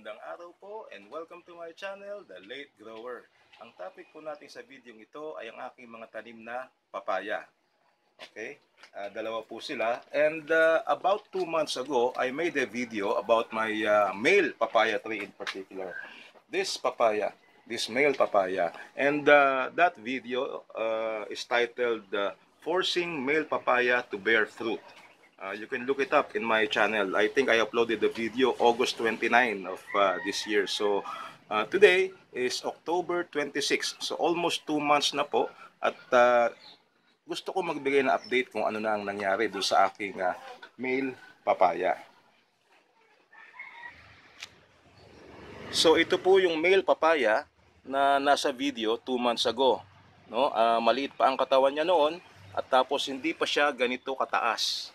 Magandang araw po and welcome to my channel, The Late Grower. Ang topic po natin sa video ito ay ang aking mga tanim na papaya. Okay? Dalawa po sila. And about 2 months ago, I made a video about my male papaya tree in particular. This male papaya. And that video is titled Forcing Male Papaya to Bear Fruit. You can look it up in my channel. I think I uploaded the video August 29 of this year. So today is October 26. So almost 2 months na po. At gusto ko magbigay na update kung ano na ang nangyari doon sa aking male papaya. So ito po yung male papaya na nasa video 2 months ago. No? Maliit pa ang katawan niya noon at tapos hindi pa siya ganito kataas.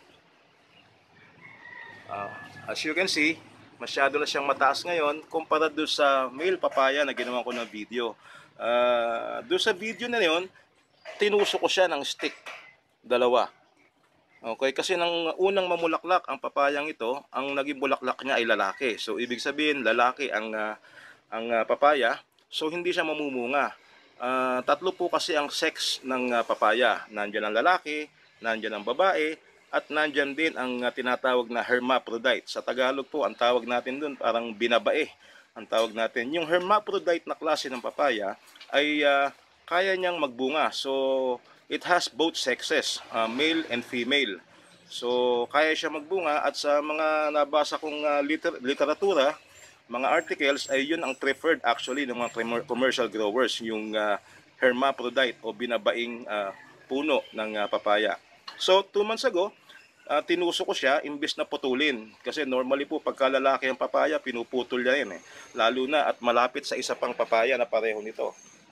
As you can see, masyado na siyang mataas ngayon kumpara doon sa male papaya na ginawa ko ng video. Doon sa video na yun, tinusok ko siya ng stick, dalawa. Okay, kasi nang unang mamulaklak ang papayang ito, ang naging bulaklak niya ay lalaki. So ibig sabihin lalaki ang papaya, so hindi siya mamumunga. Tatlo po kasi ang sex ng papaya. Nandiyan ang lalaki, nandiyan ang babae, at nandyan din ang tinatawag na hermaphrodite. Sa Tagalog po, ang tawag natin dun parang binabae. Ang tawag natin. Yung hermaphrodite na klase ng papaya ay kaya niyang magbunga. So, it has both sexes, male and female. So, kaya siya magbunga at sa mga nabasa kong literatura, mga articles, ay yun ang preferred actually ng mga commercial growers, yung hermaphrodite o binabaing puno ng papaya. So, 2 months ago, tinusok ko siya imbis na putulin. Kasi normally po, pagka lalaki ang papaya, pinuputol niya yun. Lalo na at malapit sa isa pang papaya na pareho nito.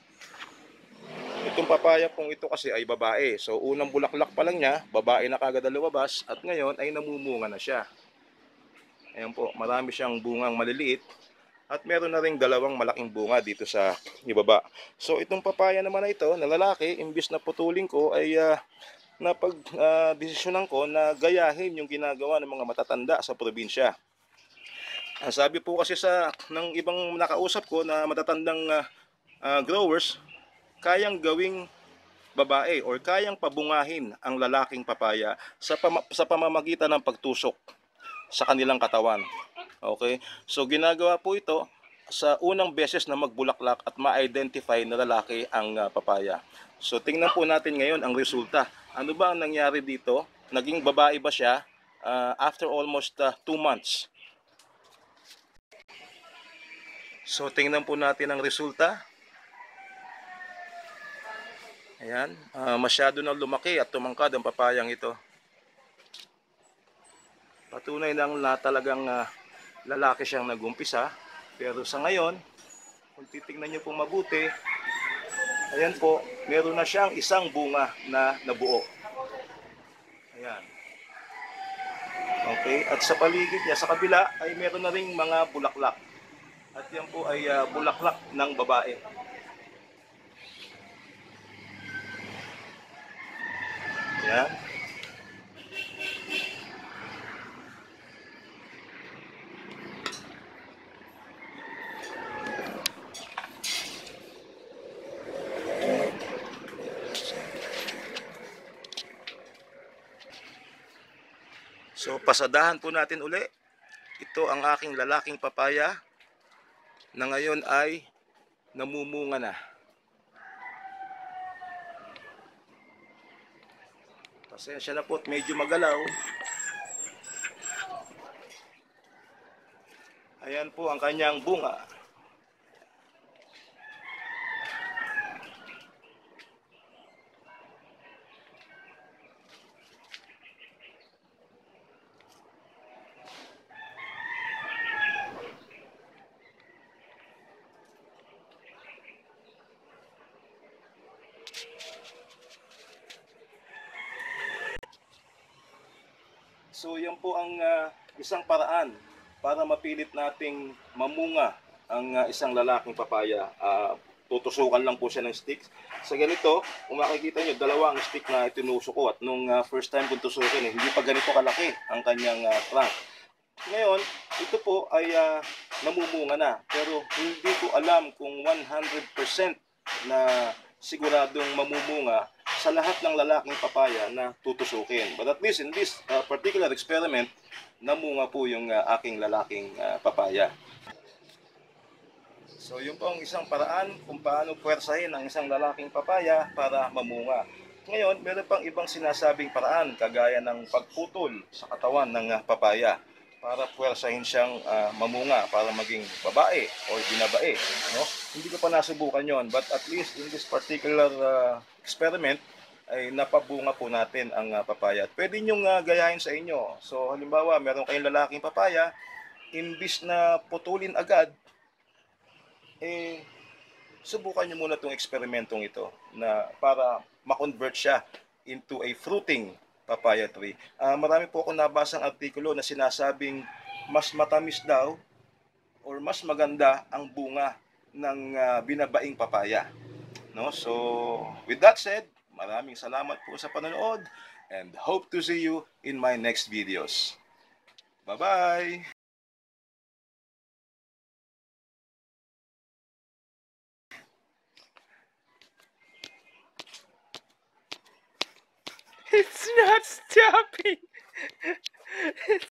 Itong papaya pong ito kasi ay babae. So, unang bulaklak pa lang niya, babae na kagad ang lumabas at ngayon ay namumunga na siya. Ayan po, marami siyang bungang maliliit. At meron na rin dalawang malaking bunga dito sa ibaba. So, itong papaya naman na ito, na lalaki, imbis na putulin ko ay napag-desisyonan ko na gayahin yung ginagawa ng mga matatanda sa probinsya. Ang sabi po kasi ng ibang nakausap ko na matatandang growers, kayang gawing babae or kayang pabungahin ang lalaking papaya sa pamamagitan ng pagtusok sa kanilang katawan. Okay? So ginagawa po ito sa unang beses na magbulaklak at ma-identify na lalaki ang papaya. So tingnan po natin ngayon ang resulta. Ano ba ang nangyari dito? Naging babae ba siya after almost 2 months? So tingnan po natin ang resulta. Ayan, masyado nang lumaki at tumangkad ang papayang ito. Patunay lang na talagang lalaki siyang nag-umpisa. Pero sa ngayon, kung titingnan niyo po mabuti, ayan po, meron na siyang isang bunga na nabuo. Ayan. Okay, at sa paligid niya, sa kabila, ay meron na ring mga bulaklak. At yan po ay bulaklak ng babae. Ayan. So pasadahan po natin uli. Ito ang aking lalaking papaya na ngayon ay namumunga na. Pasensya na po at medyo magalaw. Ayan po ang kanyang bunga. So yan po ang isang paraan para mapilit nating mamunga ang isang lalaking papaya. Tutusukan lang po siya ng sticks. Sa ganito, kung makikita nyo, dalawang stick na itinusok ko. At nung first time kong tusukin, hindi pa ganito kalaki ang kanyang trunk. Ngayon, ito po ay namumunga na. Pero hindi ko alam kung 100% na siguradong mamumunga sa lahat ng lalaking papaya na tutusukin. But at least in this particular experiment, namunga po yung aking lalaking papaya. So yun po ang isang paraan kung paano puwersahin ang isang lalaking papaya para mamunga. Ngayon, meron pang ibang sinasabing paraan kagaya ng pagputol sa katawan ng papaya para puwersahin siyang mamunga para maging babae o binabae. No? Hindi ko pa nasubukan yon, but at least in this particular experiment ay napabunga po natin ang papaya. At pwede niyong gayahin sa inyo. So halimbawa, meron kayong lalaking papaya, imbis na putulin agad, subukan nyo muna itong eksperimentong ito na para ma-convert siya into a fruiting papaya tree. Marami po akong nabasang artikulo na sinasabing mas matamis daw or mas maganda ang bunga ng binabaing papaya. No? So, with that said, maraming salamat po sa panonood and hope to see you in my next videos. Bye-bye! It's not stopping.